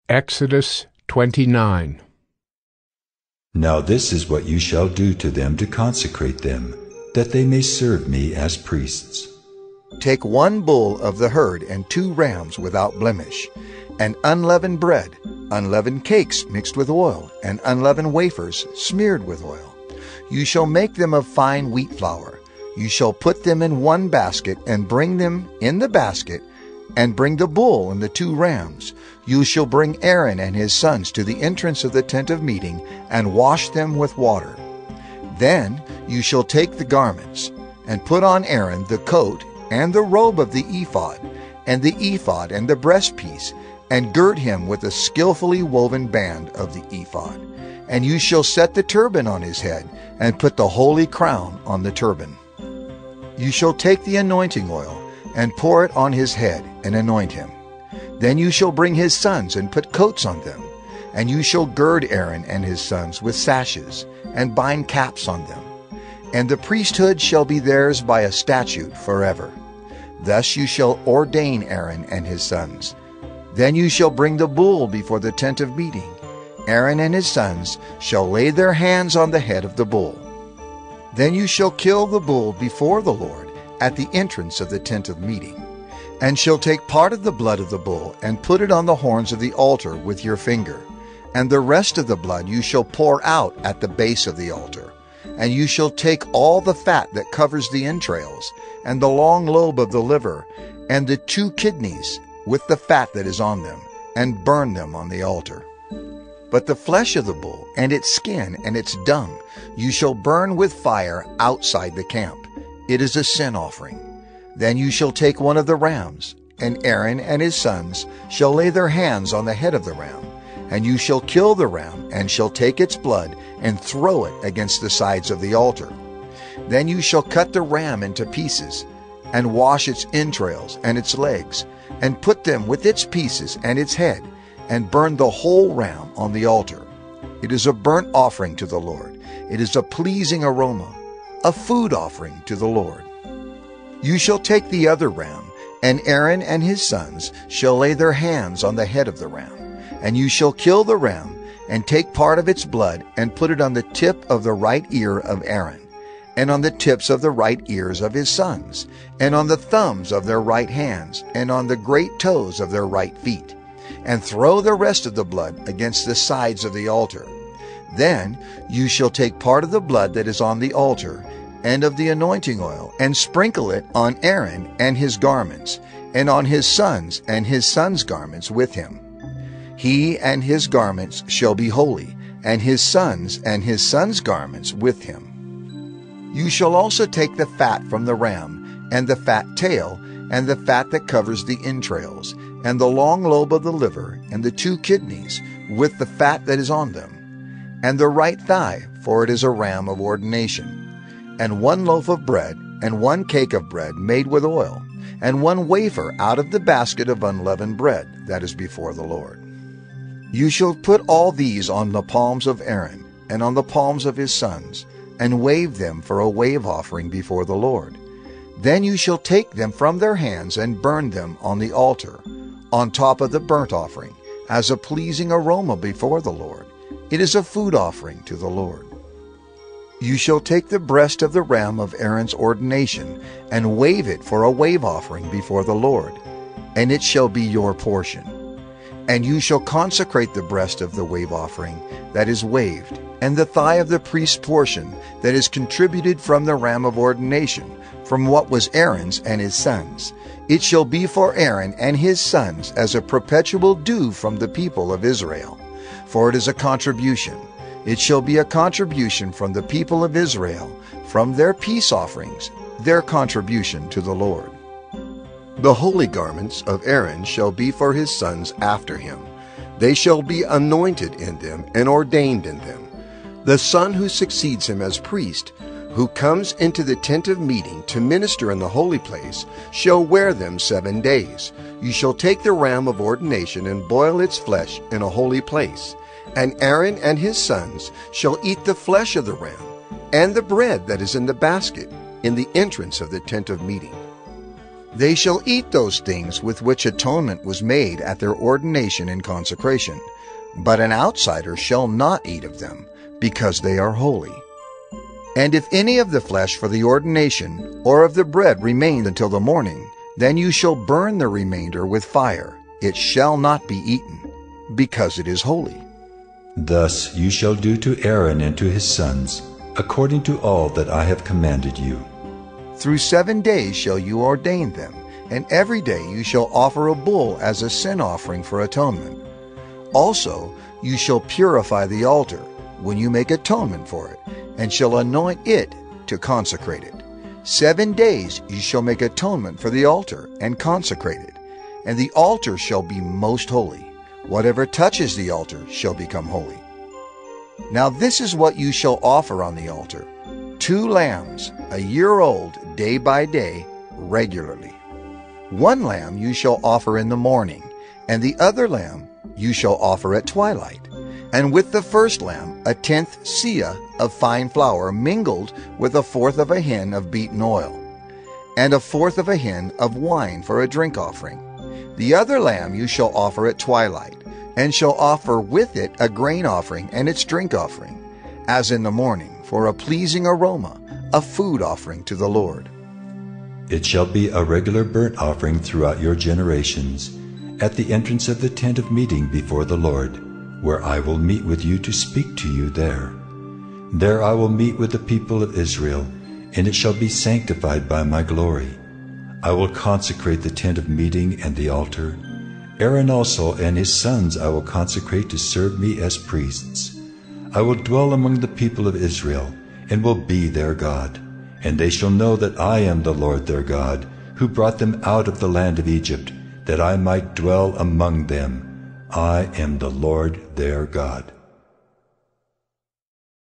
Exodus 29. Now this is what you shall do to them to consecrate them, that they may serve me as priests. Take 1 bull of the herd and 2 rams without blemish, and unleavened bread, unleavened cakes mixed with oil, and unleavened wafers smeared with oil. You shall make them of fine wheat flour. You shall put them in 1 basket, and bring them in the basket, and bring the bull and the 2 rams. You shall bring Aaron and his sons to the entrance of the tent of meeting, and wash them with water. Then you shall take the garments, and put on Aaron the coat, and the robe of the ephod, and the ephod and the breastpiece, and gird him with a skillfully woven band of the ephod. And you shall set the turban on his head, and put the holy crown on the turban. You shall take the anointing oil, and pour it on his head, and anoint him. Then you shall bring his sons, and put coats on them. And you shall gird Aaron and his sons with sashes, and bind caps on them. And the priesthood shall be theirs by a statute forever. Thus you shall ordain Aaron and his sons. Then you shall bring the bull before the tent of meeting. Aaron and his sons shall lay their hands on the head of the bull. Then you shall kill the bull before the Lord at the entrance of the tent of meeting, and shall take part of the blood of the bull, and put it on the horns of the altar with your finger. And the rest of the blood you shall pour out at the base of the altar. And you shall take all the fat that covers the entrails, and the long lobe of the liver, and the 2 kidneys, with the fat that is on them, and burn them on the altar. But the flesh of the bull, and its skin, and its dung, you shall burn with fire outside the camp. It is a sin offering. Then you shall take 1 of the rams, and Aaron and his sons shall lay their hands on the head of the ram. And you shall kill the ram, and shall take its blood, and throw it against the sides of the altar. Then you shall cut the ram into pieces, and wash its entrails and its legs, and put them with its pieces and its head, and burn the whole ram on the altar. It is a burnt offering to the Lord. It is a pleasing aroma, a food offering to the Lord. You shall take the other ram, and Aaron and his sons shall lay their hands on the head of the ram. And you shall kill the ram, and take part of its blood, and put it on the tip of the right ear of Aaron, and on the tips of the right ears of his sons, and on the thumbs of their right hands, and on the great toes of their right feet. And throw the rest of the blood against the sides of the altar. Then you shall take part of the blood that is on the altar, and of the anointing oil, and sprinkle it on Aaron and his garments, and on his sons and his sons' garments with him. He and his garments shall be holy, and his sons and his sons' garments with him. You shall also take the fat from the ram, and the fat tail, and the fat that covers the entrails, and the long lobe of the liver, and the 2 kidneys, with the fat that is on them, and the right thigh, for it is a ram of ordination, and 1 loaf of bread, and 1 cake of bread made with oil, and 1 wafer out of the basket of unleavened bread that is before the Lord. You shall put all these on the palms of Aaron, and on the palms of his sons, and wave them for a wave offering before the Lord. Then you shall take them from their hands, and burn them on the altar, on top of the burnt offering, as a pleasing aroma before the Lord. It is a food offering to the Lord. You shall take the breast of the ram of Aaron's ordination, and wave it for a wave offering before the Lord, and it shall be your portion. And you shall consecrate the breast of the wave offering that is waved, and the thigh of the priest's portion that is contributed from the ram of ordination, from what was Aaron's and his sons. It shall be for Aaron and his sons as a perpetual due from the people of Israel. For it is a contribution. It shall be a contribution from the people of Israel, from their peace offerings, their contribution to the Lord. The holy garments of Aaron shall be for his sons after him. They shall be anointed in them and ordained in them. The son who succeeds him as priest, who comes into the tent of meeting to minister in the holy place, shall wear them 7 days. You shall take the ram of ordination and boil its flesh in a holy place. And Aaron and his sons shall eat the flesh of the ram, and the bread that is in the basket, in the entrance of the tent of meeting. They shall eat those things with which atonement was made at their ordination and consecration, but an outsider shall not eat of them, because they are holy. And if any of the flesh for the ordination or of the bread remain until the morning, then you shall burn the remainder with fire. It shall not be eaten, because it is holy. Thus you shall do to Aaron and to his sons, according to all that I have commanded you. Through 7 days shall you ordain them, and every day you shall offer a bull as a sin offering for atonement. Also you shall purify the altar when you make atonement for it, and shall anoint it to consecrate it. 7 days you shall make atonement for the altar and consecrate it, and the altar shall be most holy. Whatever touches the altar shall become holy. Now this is what you shall offer on the altar: 2 lambs, a year old, day by day, regularly. 1 lamb you shall offer in the morning, and the other lamb you shall offer at twilight. And with the first lamb 1/10 seah of fine flour mingled with 1/4 of a hin of beaten oil, and 1/4 of a hin of wine for a drink offering. The other lamb you shall offer at twilight, and shall offer with it a grain offering and its drink offering, as in the morning, for a pleasing aroma, a food offering to the Lord. It shall be a regular burnt offering throughout your generations, at the entrance of the tent of meeting before the Lord, where I will meet with you to speak to you there. There I will meet with the people of Israel, and it shall be sanctified by my glory. I will consecrate the tent of meeting and the altar. Aaron also and his sons I will consecrate to serve me as priests. I will dwell among the people of Israel, and will be their God. And they shall know that I am the Lord their God, who brought them out of the land of Egypt, that I might dwell among them. I am the Lord their God.